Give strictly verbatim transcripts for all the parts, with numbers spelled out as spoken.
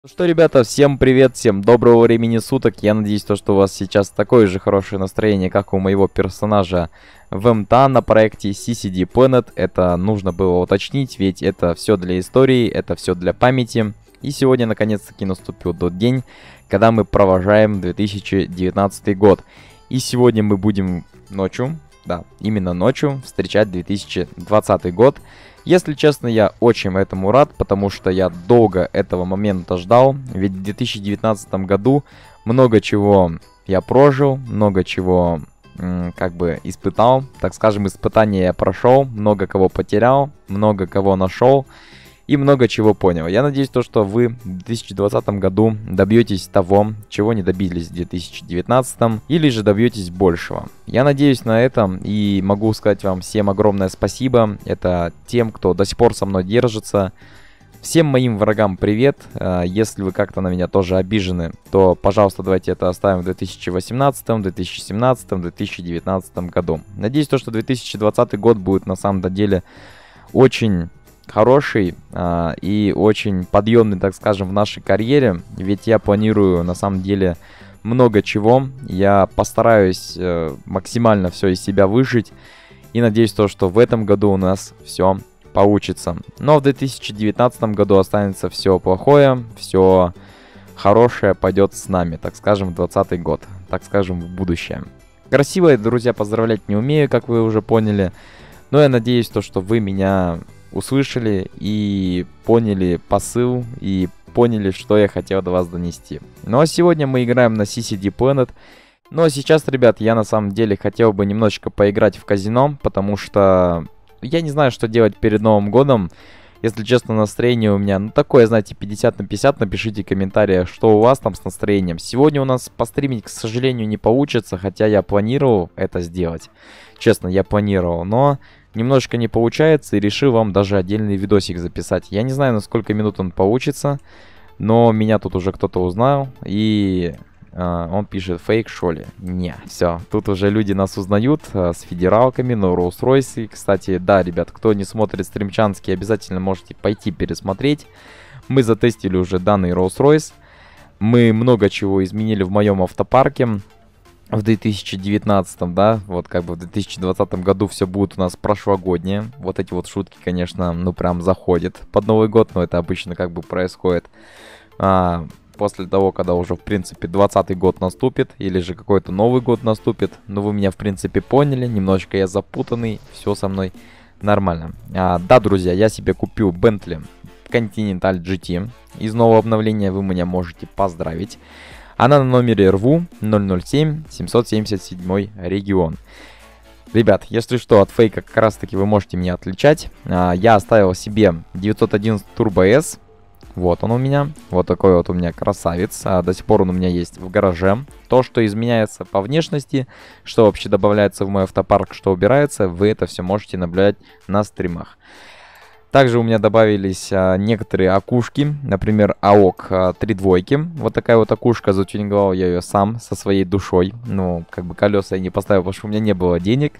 Ну что, ребята, всем привет, всем доброго времени суток. Я надеюсь, то, что у вас сейчас такое же хорошее настроение, как у моего персонажа в эм тэ а на проекте си си ди Planet. Это нужно было уточнить, ведь это все для истории, это все для памяти. И сегодня, наконец-таки, наступил тот день, когда мы провожаем две тысячи девятнадцатый год. И сегодня мы будем ночью, да, именно ночью, встречать две тысячи двадцатый год. Если честно, я очень этому рад, потому что я долго этого момента ждал, ведь в две тысячи девятнадцатом году много чего я прожил, много чего как бы испытал, так скажем, испытания я прошел, много кого потерял, много кого нашел и много чего понял. Я надеюсь, то, что вы в две тысячи двадцатом году добьетесь того, чего не добились в две тысячи девятнадцатом, или же добьетесь большего. Я надеюсь на это и могу сказать вам всем огромное спасибо. Это тем, кто до сих пор со мной держится. Всем моим врагам привет. Если вы как-то на меня тоже обижены, то, пожалуйста, давайте это оставим в две тысячи восемнадцатом, две тысячи семнадцатом, две тысячи девятнадцатом году. Надеюсь, то, что две тысячи двадцатый год будет на самом деле очень хороший а, и очень подъемный, так скажем, в нашей карьере. Ведь я планирую на самом деле много чего. Я постараюсь э, максимально все из себя выжить. И надеюсь, то, что в этом году у нас все получится. Но в две тысячи девятнадцатом году останется все плохое, все хорошее пойдет с нами, так скажем, в двадцатый год, так скажем, в будущее. Красиво, друзья, поздравлять не умею, как вы уже поняли. Но я надеюсь, то, что вы меня услышали и поняли посыл, и поняли, что я хотел до вас донести. Ну а сегодня мы играем на си си ди Planet. Ну а сейчас, ребят, я на самом деле хотел бы немножечко поиграть в казино, потому что я не знаю, что делать перед Новым годом. Если честно, настроение у меня, ну, такое, знаете, пятьдесят на пятьдесят. Напишите в комментариях, что у вас там с настроением. Сегодня у нас постримить, к сожалению, не получится, хотя я планировал это сделать. Честно, я планировал, но немножечко не получается, и решил вам даже отдельный видосик записать. Я не знаю, на сколько минут он получится, но меня тут уже кто-то узнал, и э, он пишет: фейк, что ли? Не, все, тут уже люди нас узнают э, с федералками, на Rolls-Royce. Кстати, да, ребят, кто не смотрит стримчанский, обязательно можете пойти пересмотреть. Мы затестили уже данный Rolls-Royce. Мы много чего изменили в моем автопарке в две тысячи девятнадцатом, да, вот как бы в две тысячи двадцатом году все будет у нас прошлогоднее. Вот эти вот шутки, конечно, ну прям заходят под Новый год, но это обычно как бы происходит а, после того, когда уже, в принципе, двадцатый год наступит, или же какой-то Новый год наступит. Ну вы меня, в принципе, поняли, немножечко я запутанный, все со мной нормально. А, да, друзья, я себе купил Bentley Continental джи ти, из нового обновления, вы меня можете поздравить. Она на номере эр ви ноль ноль семь семьсот семьдесят седьмой регион. Ребят, если что, от фейка как раз таки вы можете меня отличать. А, я оставил себе девятьсот одиннадцать Turbo S. Вот он у меня. Вот такой вот у меня красавец. А, до сих пор он у меня есть в гараже. То, что изменяется по внешности, что вообще добавляется в мой автопарк, что убирается, вы это все можете наблюдать на стримах. Также у меня добавились а, некоторые окушки, например, эй о си а, три двойки. Вот такая вот окушка, затюнинговал я ее сам со своей душой. Ну, как бы колеса я не поставил, потому что у меня не было денег.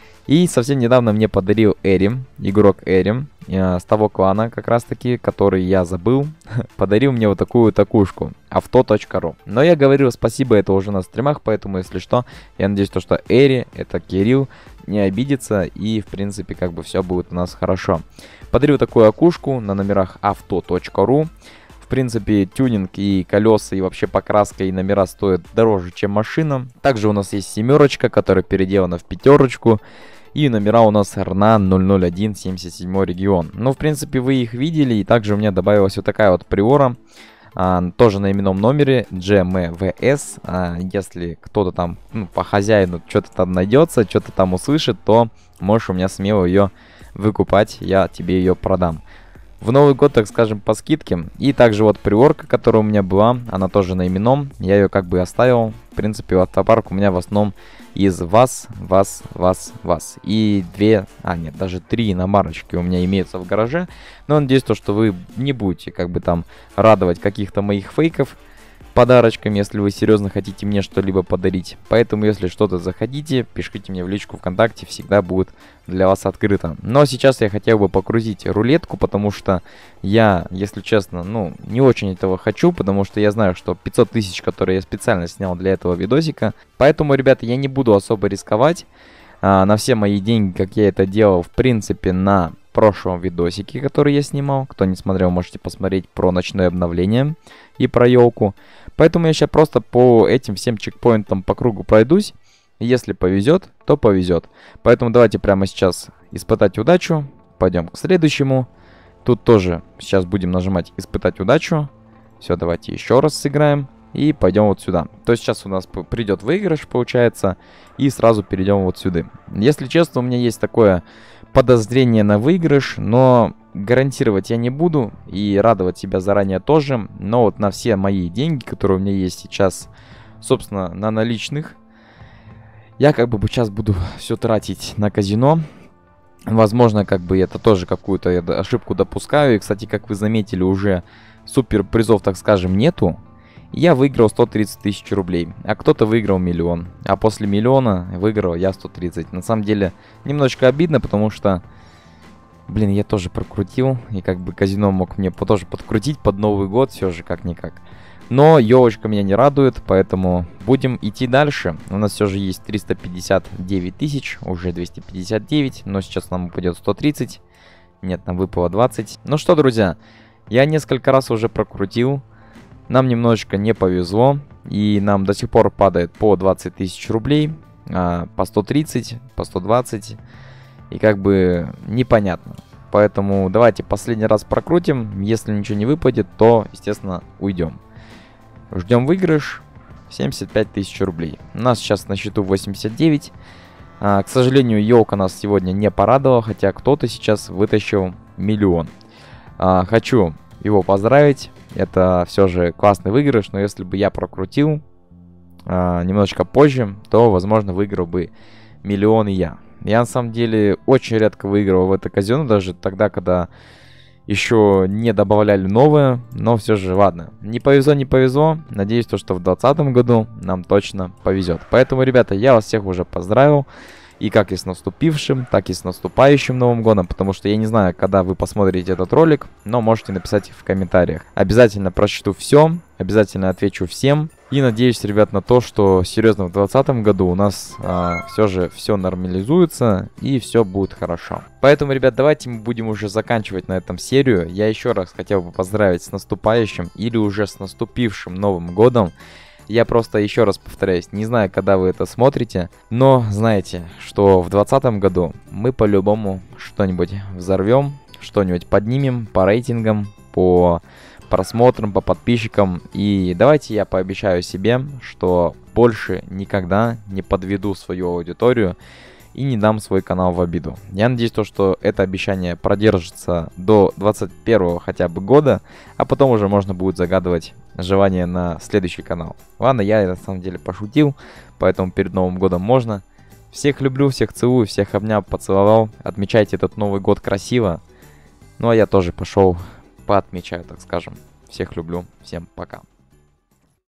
И совсем недавно мне подарил Эри, игрок Эри, э, с того клана как раз таки, который я забыл, подарил мне вот такую вот окушку, авто точка ру. Но я говорил спасибо, это уже на стримах, поэтому если что, я надеюсь, то, что Эри, это Кирилл, не обидится, и в принципе как бы все будет у нас хорошо. Подарил такую окушку на номерах авто точка ру. В принципе, тюнинг и колеса, и вообще покраска, и номера стоят дороже, чем машина. Также у нас есть семерочка, которая переделана в пятерочку. И номера у нас эр эн а ноль ноль один семьдесят седьмой регион. Ну, в принципе, вы их видели. И также у меня добавилась вот такая вот приора. А, тоже на именном номере джи эм ви эс. А, если кто-то там, ну, по хозяину что-то там найдется, что-то там услышит, то можешь у меня смело ее выкупать. Я тебе ее продам в Новый год, так скажем, по скидке. И также вот приорка, которая у меня была, она тоже на именном. Я ее как бы оставил. В принципе, автопарк у меня в основном из ВАЗ, ВАЗ, ВАЗ, ВАЗ. И две, а нет, даже три иномарочки у меня имеются в гараже. Но надеюсь, то, что вы не будете как бы там радовать каких-то моих фейков. подарочками, если вы серьезно хотите мне что-либо подарить. Поэтому, если что-то захотите, пишите мне в личку ВКонтакте, всегда будет для вас открыто. Но сейчас я хотел бы покрутить рулетку, потому что я, если честно, ну, не очень этого хочу, потому что я знаю, что пятьсот тысяч, которые я специально снял для этого видосика. Поэтому, ребята, я не буду особо рисковать а, на все мои деньги, как я это делал, в принципе, на прошлом видосике, который я снимал. Кто не смотрел, можете посмотреть про ночное обновление и про елку. Поэтому я сейчас просто по этим всем чекпоинтам по кругу пройдусь. Если повезет, то повезет. Поэтому давайте прямо сейчас испытать удачу. Пойдем к следующему. Тут тоже сейчас будем нажимать испытать удачу. Все, давайте еще раз сыграем. И пойдем вот сюда. То есть сейчас у нас придет выигрыш, получается. И сразу перейдем вот сюда. Если честно, у меня есть такое подозрение на выигрыш, но гарантировать я не буду и радовать себя заранее тоже. Но вот на все мои деньги, которые у меня есть сейчас, собственно, на наличных, я как бы сейчас буду все тратить на казино. Возможно, как бы это тоже какую-то ошибку допускаю. И, кстати, как вы заметили, уже супер призов, так скажем, нету. Я выиграл сто тридцать тысяч рублей, а кто-то выиграл миллион. А после миллиона выиграл я сто тридцать. На самом деле, немножечко обидно, потому что, блин, я тоже прокрутил. И как бы казино мог мне тоже подкрутить под Новый год, все же как-никак. Но елочка меня не радует, поэтому будем идти дальше. У нас все же есть триста пятьдесят девять тысяч, уже двести пятьдесят девять, но сейчас нам упадет сто тридцать. Нет, нам выпало двадцать. Ну что, друзья, я несколько раз уже прокрутил. Нам немножечко не повезло, и нам до сих пор падает по двадцать тысяч рублей, а, по сто тридцать, по сто двадцать, и как бы непонятно. Поэтому давайте последний раз прокрутим, если ничего не выпадет, то, естественно, уйдем. Ждем выигрыш, семьдесят пять тысяч рублей. У нас сейчас на счету восемьдесят девять. А, к сожалению, елка нас сегодня не порадовала, хотя кто-то сейчас вытащил миллион. А, хочу его поздравить. Это все же классный выигрыш, но если бы я прокрутил а, немножечко позже, то, возможно, выиграл бы миллион и я. Я, на самом деле, очень редко выигрывал в это казино, даже тогда, когда еще не добавляли новое, но все же, ладно. Не повезло, не повезло. Надеюсь, то, что в двадцатом году нам точно повезет. Поэтому, ребята, я вас всех уже поздравил. И как и с наступившим, так и с наступающим Новым годом, потому что я не знаю, когда вы посмотрите этот ролик, но можете написать в комментариях. Обязательно прочту все, обязательно отвечу всем. И надеюсь, ребят, на то, что серьезно в двадцатом году у нас а, все же все нормализуется и все будет хорошо. Поэтому, ребят, давайте мы будем уже заканчивать на этом серию. Я еще раз хотел бы поздравить с наступающим или уже с наступившим Новым годом. Я просто еще раз повторяюсь, не знаю, когда вы это смотрите, но знаете, что в двадцатом году мы по-любому что-нибудь взорвем, что-нибудь поднимем по рейтингам, по просмотрам, по подписчикам. И давайте я пообещаю себе, что больше никогда не подведу свою аудиторию и не дам свой канал в обиду. Я надеюсь, то, что это обещание продержится до двадцать первого хотя бы года, а потом уже можно будет загадывать желание на следующий канал. Ладно, я на самом деле пошутил, поэтому перед Новым годом можно. Всех люблю, всех целую, всех обнял, поцеловал. Отмечайте этот Новый год красиво. Ну а я тоже пошел поотмечаю, так скажем. Всех люблю, всем пока.